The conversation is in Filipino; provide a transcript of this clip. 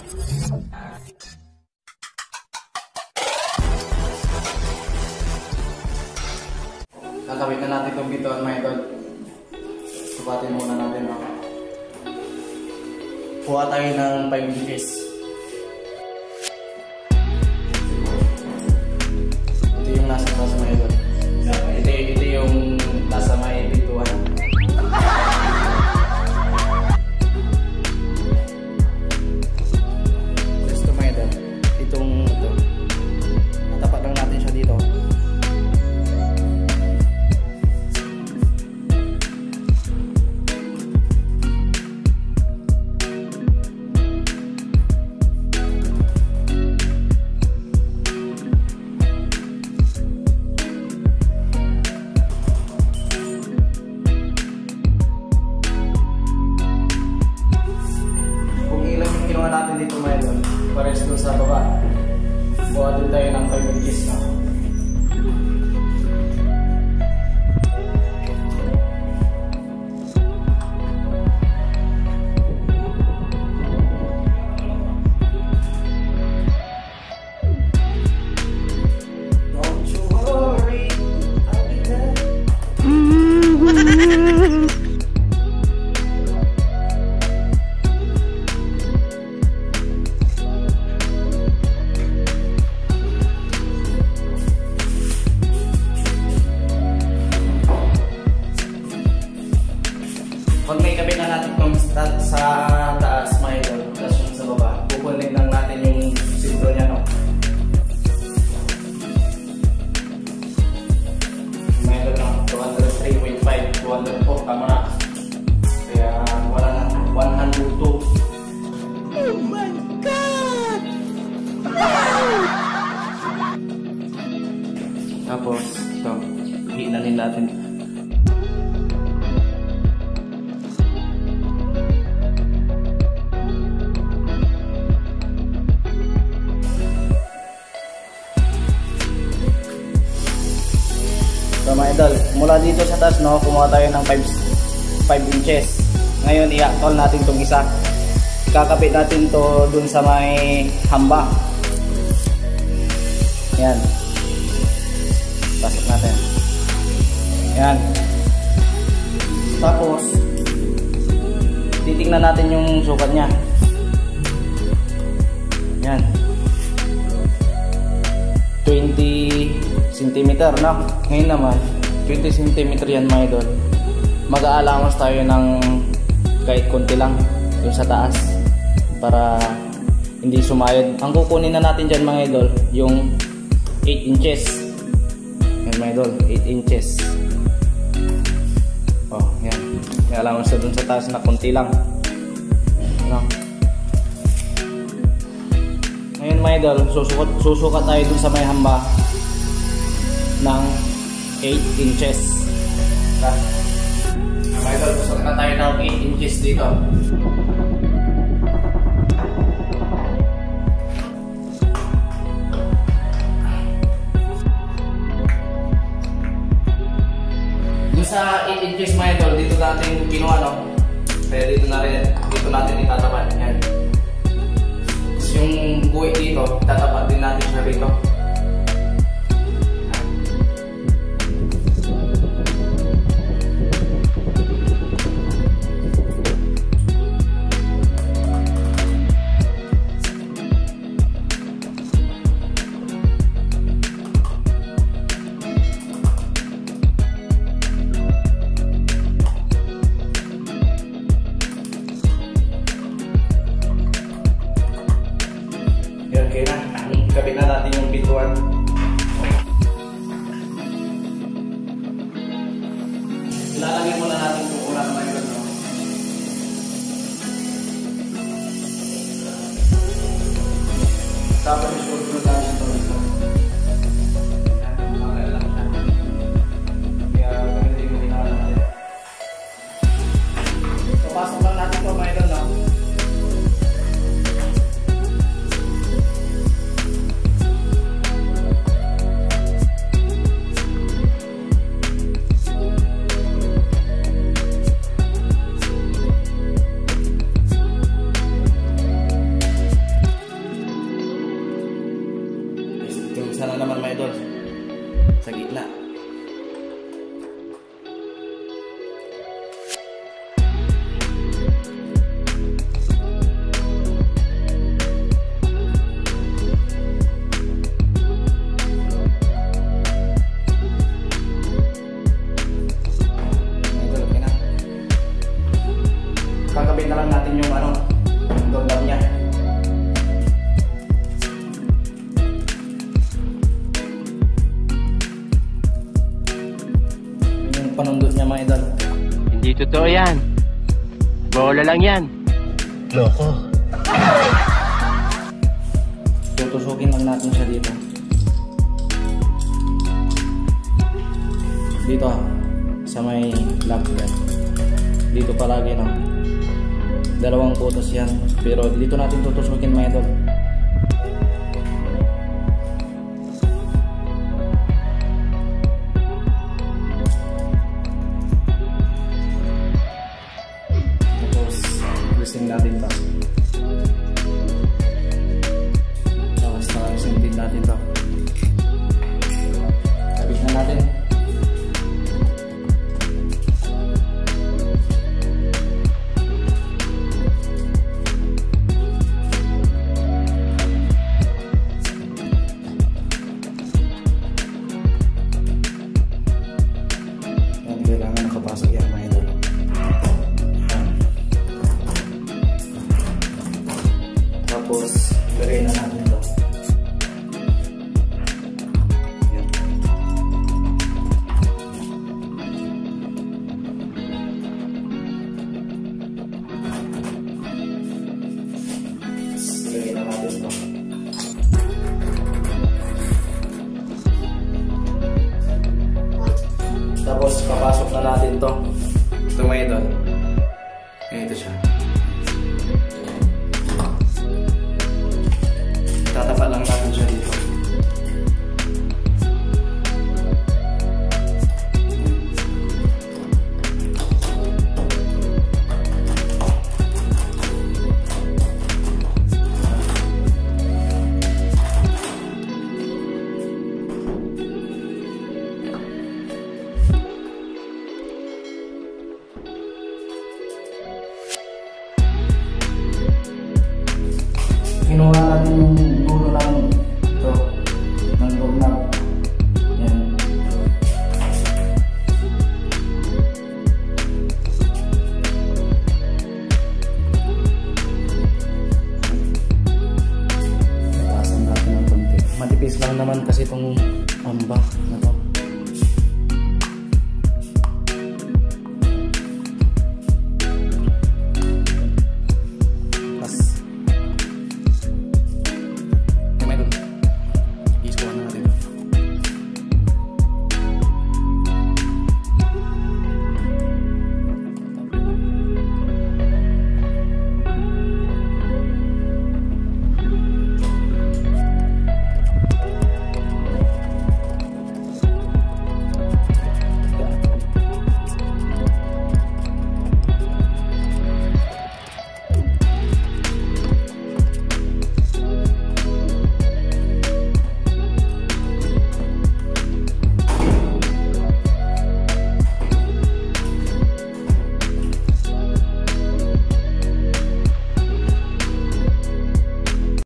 Kakabit na natin itong bituan mga idol. Subatin muna natin. No? Kuha tayo ng 5 inches. Ito yung nasa taas mga idol. Ito yung nasa may bituan. Ito mga idol. Ito. Natapat lang natin siya dito. Natin dito mga idol, pares doon sa baba. Buha din tayo ng 5 inches na. Don't you worry, I'll be there. Pag may kabit na natin itong sa taas mga idol, tapos yung sa baba, kukunin lang natin yung sintro niya, no? Mga idol lang, 203.5, 200 po, tama na. Kaya wala na, 102. Oh my God! Tapos, ito, hinanin natin. So mga idol, mula dito sa taas, no, kumuha tayo ng 5 inches. Ngayon i-actual natin itong isa. Kakapit natin to dun sa may hamba. Yan. Pasok natin. Yan. Tapos titingnan natin yung sukat niya. Yan. 20 cm, no? Ngayon naman 20 cm yan mga idol. Mag-aalamos tayo ng kahit konti lang dun sa taas para hindi sumayad. Ang kukunin na natin dyan mga idol, yung 8 inches. Yan mga idol, 8 inches. Oh, yan. May allowance na dun sa taas na konti lang, no? Ngayon mga idol, susukat tayo dun sa may hamba ng 8 inches. Mga idol, susukat na tayo ng 8 inches dito. Dun sa 8 inches mga idol, dito natin kinuha, no? Kaya dito natin itatapat. Yan. Yung guhit dito, tatapat din natin siya dito. Okay na, kabit na natin yung bituan. Ilalagay muna natin kung ulan na yun. Tapos isulod natin ito. Makakala lang siya. Kaya gamitin yung ginagawa natin. So pasok lang natin ito mga idol, no? Sa gitna. Kakabit na lang natin yung doorknob niya. Yung panundot niya mga idol. Hindi totoo yan. Bola lang yan. Loko. Tutusukin lang natin siya dito. Dito sa may lock yan. Dito palagi dalawang putos yan, pero dito natin tutusukin mga idol. Tapos listing natin to. Tapos listing din natin to. Sabit na natin. Kailangan nakapasok yan mga idol. Tapos lagay na natin ito. Yan. Lagay na natin ito. Tapos papasok na natin to. Ito mga idol. Ito siya. Tatapat lang natin siya dito. Kinuha natin yung dulo ng ito, ng doorknob. Yan. Taasan natin ng konti. Matipis lang naman kasi itong pamba na to.